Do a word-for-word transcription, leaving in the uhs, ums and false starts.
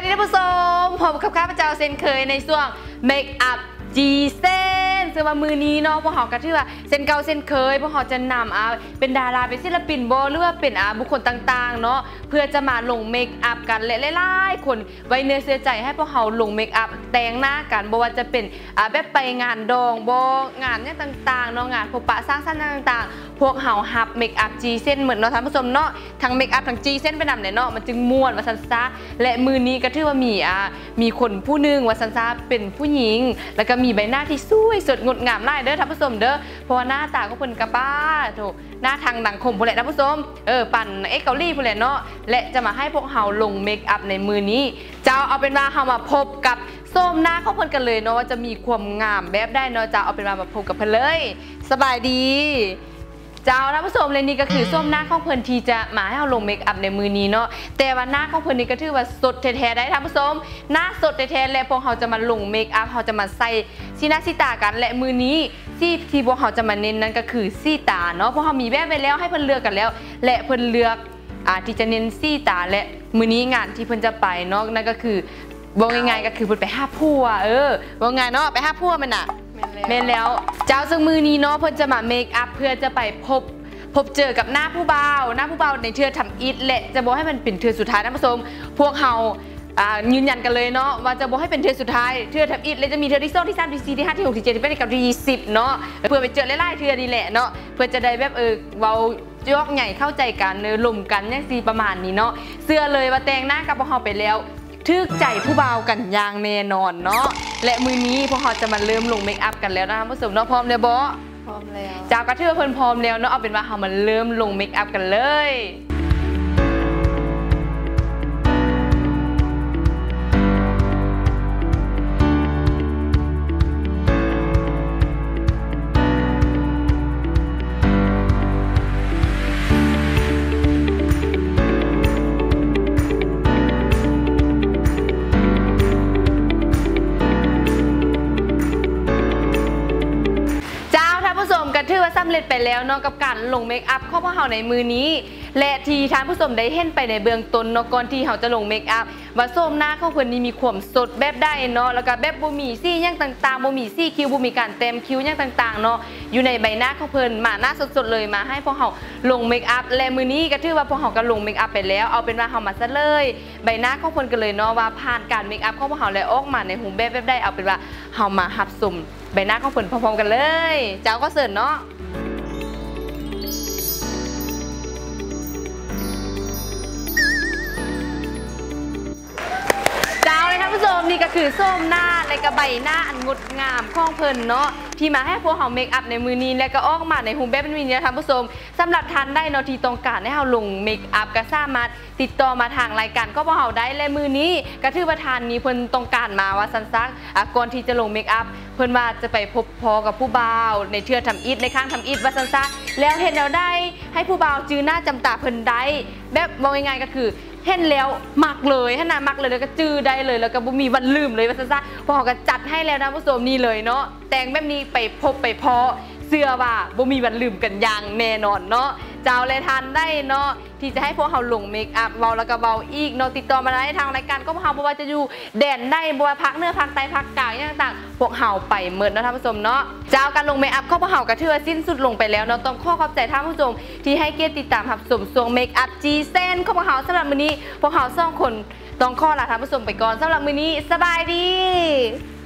ดีท่านผู้ชมพบกับข้าพเจ้าเซนเคยในช่วง Make up จีเซนซึ่งว่ามือนี้เนาะพวกเขาก็ถือว่าเซนเก่าเซนเคยพวกเขาจะนำเอาเป็นดาราเป็นศิลปินโบหรือว่าเป็นอาบุคคลต่างๆเนาะเพื่อจะมาลงเมคอัพกันและหลายๆคนไว้เนื้อเสื้อใจให้พวกเขาลงเมคอัพแต่งหน้ากันบ่ว่าจะเป็นอ่าแบบไปงานดองบ่งานเนี่ยต่างๆเนาะงานพบปะสร้างสรรค์ต่างๆพวกเขาฮับเมคอัพจีเซนเหมือนเนาะท่านผู้ชมเนาะทั้งเมคอัพทั้งจีเซนไปนำเนี่ยเนาะมันจึงม่วนว่าซันซาและมือนี้ก็ถือว่ามีอ่ามีคนผู้หนึ่งว่าซันซาเป็นผู้หญิงแล้วก็มีใบหน้าที่สวยสดงดงามหลายเด้อท่านผู้ชมเด้อเพราะว่าหน้าตาของเพิ่นกะป้าถูกหน้าทางดังคมพุ่นแหละท่านผู้ชมเออปั่นเอ็กเกาหลีพุ่นแหละเนาะและจะมาให้พวกเฮาลงเมคอัพในมือนี้เจ้าเอาเป็นว่าเฮามาพบกับส้มหน้าของเพิ่นกันเลยเนาะว่าจะมีความงามแบบได้เนาะเจ้าเอาเป็นว่ามาพบกับเพิ่นเลยสบายดีเจ้าท่านผู้ชมเลยนี่ก็คือส้มหน้าของเพิ่นที่จะมาให้เราลงเมคอัพในมือนี้เนาะแต่ว่าหน้าของเพิ่นนี่ก็ถือว่าสดแท้ๆได้ท่านผู้ชมหน้าสดแท้ๆและพวกเขาจะมาลงเมคอัพเขาจะมาใส่สีหน้าสีตากันและมือนี้ที่ที่พวกเขาจะมาเน้นนั่นก็คือสีตาเนาะเพราะเขามีแบบไว้แล้วให้เพิ่นเลือกกันแล้วและเพิ่นเลือกอ่าที่จะเน้นสีตาและมือนี้งานที่เพิ่นจะไปเนาะนั่นก็คือบอกง่ายๆก็คือเพิ่นไปหาผัวเออบอกง่ายเนาะไปหาผัวมันน่ะแม่นแล้วเจ้าซึ่งมือนี้เนาะเพิ่นจะมาเมคอัพเพื่อจะไปพบพบเจอกับหน้าผู้บ่าวหน้าผู้บ่าวในเทือทำอิฐและจะบอกให้มันเป็นเทือสุดท้ายท่านผู้ชมพวกเขายืนยันกันเลยเนาะว่าจะบอกให้เป็นเทือสุดท้ายเทือทำอิฐและจะมีเทือที่สองที่สามที่สี่ที่ห้าที่หกที่เจ็ดที่แปดที่เก้าที่ยี่สิบเนาะเพื่อไปเจอไล่ๆเทือดีแหละเนาะเพื่อจะได้แบบเออเบายกใหญ่เข้าใจกันเนอลุ่มกันอย่างซีประมาณนี้เนาะเสื้อเลยว่าแต่งหน้ากับพวกเขาไปแล้วทึกใจผู้บ่าวกันอย่างแน่นอนเนาะและมือนี้พวกเขาจะมาเริ่มลงเมคอัพกันแล้วนะท่านผู้ชมเนาะพร้อมเลยบอพร้อมแล้วจากกระเทือเพิ่นพร้อมแล้วเนาะเอาเป็นว่าเรามาเริ่มลงเมคอัพกันเลยถือว่าสำเร็จไปแล้วเนาะกับการลงเมคอัพของพวกเราในมือนี้และที่ท่านผู้ชมได้เห็นไปในเบื้องต้นเนาะก่อนที่เราจะลงเมคอัพว่าส้มหน้าของเพิ่นนี่มีความสดแบบได้เนาะแล้วก็แบบบ่มีซี่ย่างต่างๆบ่มีซี่คิ้วบ่มีการเต็มคิ้วย่างต่างๆเนาะอยู่ในใบหน้าของเพิ่นมาหน้าสดๆเลยมาให้พวกเราลงเมคอัพและมือนี้ก็ถือว่าพวกเราก็ลงเมคอัพไปแล้วเอาเป็นว่าเรามาซะเลยใบหน้าของเพิ่นกันเลยเนาะว่าผ่านการเมคอัพของพวกเราแล้วออกมาในรูปแบบแบบได้เอาเป็นว่าเรามาหัดสุ่มใบหน้าของเพิ่นพร้อมๆกันเลยเจ้าก็เสิร์ฟเนาะนี่ก็คือส้มหน้าและก็ใบหน้าอันงดงามของเพิ่นเนาะที่มาให้พวกเราเมคอัพในมือนี้และก็ออกมาในรูปแบบนี้นะท่านผู้ชมสำหรับท่านได้เนาะที่ต้องการให้เราลงเมคอัพก็สามารถติดต่อมาทางรายการก็พวกเราได้และมือนี้ก็ถือว่าทานนี้เพิ่นต้องการมาว่าซันซักก่อนที่จะลงเมคอัพเพิ่นว่าจะไปพบพอกับผู้บ่าวในเทือทำอิฐในข้างทำอิฐว่าซันซักแล้วเห็นแล้วได้ให้ผู้บ่าวจื้อหน้าจำตาเพิ่นได้แบบมองง่ายๆก็คือเห็นแล้วมักเลยถ้านามักเลยแล้วก็จื้อได้เลยแล้วก็บ่มีวันลืมเลยว่าซะพอเขาก็จัดให้แล้วนะผู้ชมนี่เลยเนาะแต่งแบบนี้ไปพบไปพอเสื้อว่าบ่มีวันลืมกันอย่างแน่นอนเนาะเจ้าเลยทันได้เนาะที่จะให้พวกเขาลงเมคอัพเบาแล้วก็เบาอีกเนาะติดต่อมาได้ทางรายการก็พวกเขาบอกว่าจะอยู่แดนได้บอกว่าพักเนื้อพักไตพักกายอย่างต่างพวกเขาไปเมิดนะท่านผู้ชมเนาะเจ้าการลงเมคอัพก็พวกเขากระเทือสิ้นสุดลงไปแล้วเนาะต้องขอขอบใจท่านผู้ชมที่ให้เกียรติติดตามรับชมช่วงเมคอัพจีเซนของพวกเขาสำหรับมื้อนี้พวกเขาสองคนต้องขอลาท่านผู้ชมไปก่อนสำหรับมื้อนี้สบายดี